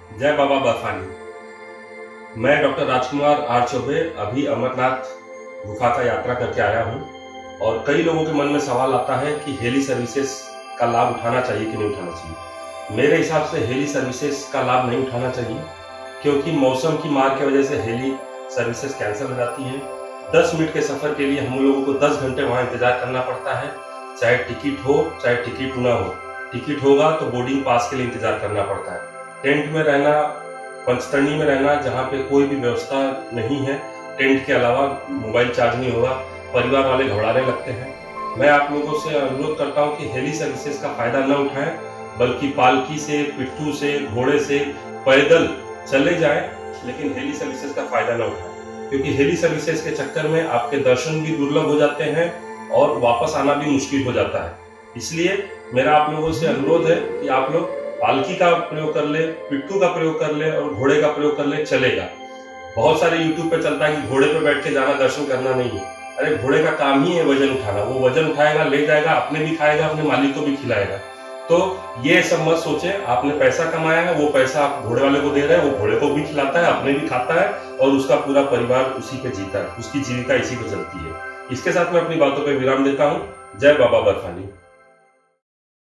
जय बाबा बर्फानी। मैं doctor Rajkumar are Choubey अभी अमरनाथ गुफा का यात्रा करके आया हूँ और कई लोगों के मन में सवाल आता है कि हेली सर्विसेज का लाभ उठाना चाहिए कि नहीं उठाना चाहिए। मेरे हिसाब से हेली सर्विसेज का लाभ नहीं उठाना चाहिए, क्योंकि मौसम की मार की वजह से हेली सर्विसेज कैंसिल हो जाती हैं। 10 मिनट के सफ़र के लिए हम लोगों को 10 घंटे वहाँ इंतजार करना पड़ता है, चाहे टिकट हो चाहे टिकट ना हो। टिकट होगा तो बोर्डिंग पास के लिए इंतजार करना पड़ता है। टेंट में रहना, पंचतरणी में रहना जहाँ पे कोई भी व्यवस्था नहीं है, टेंट के अलावा मोबाइल चार्ज नहीं होगा, परिवार वाले घबराने लगते हैं। मैं आप लोगों से अनुरोध करता हूँ कि हेली सर्विसेज का फायदा न उठाएं, बल्कि पालकी से, पिट्ठू से, घोड़े से, पैदल चले जाएं, लेकिन हेली सर्विसेज का फायदा न उठाएं, क्योंकि हेली सर्विसेज के चक्कर में आपके दर्शन भी दुर्लभ हो जाते हैं और वापस आना भी मुश्किल हो जाता है। इसलिए मेरा आप लोगों से अनुरोध है कि आप लोग पालकी का प्रयोग कर ले, पिट्ठू का प्रयोग कर ले और घोड़े का प्रयोग कर ले, चलेगा। बहुत सारे यूट्यूब पे चलता है कि घोड़े पे बैठ के जाना, दर्शन करना नहीं है। अरे घोड़े का काम ही है वजन उठाना, वो वजन उठाएगा, ले जाएगा, अपने भी खाएगा, अपने मालिक को भी खिलाएगा। तो ये सब मत सोचे, आपने पैसा कमाया है, वो पैसा आप घोड़े वाले को दे रहे हैं, वो घोड़े को भी खिलाता है, अपने भी खाता है और उसका पूरा परिवार उसी पे जीता है, उसकी जीविका इसी पे चलती है। इसके साथ मैं अपनी बातों पर विराम देता हूँ। जय बाबा बर्फानी।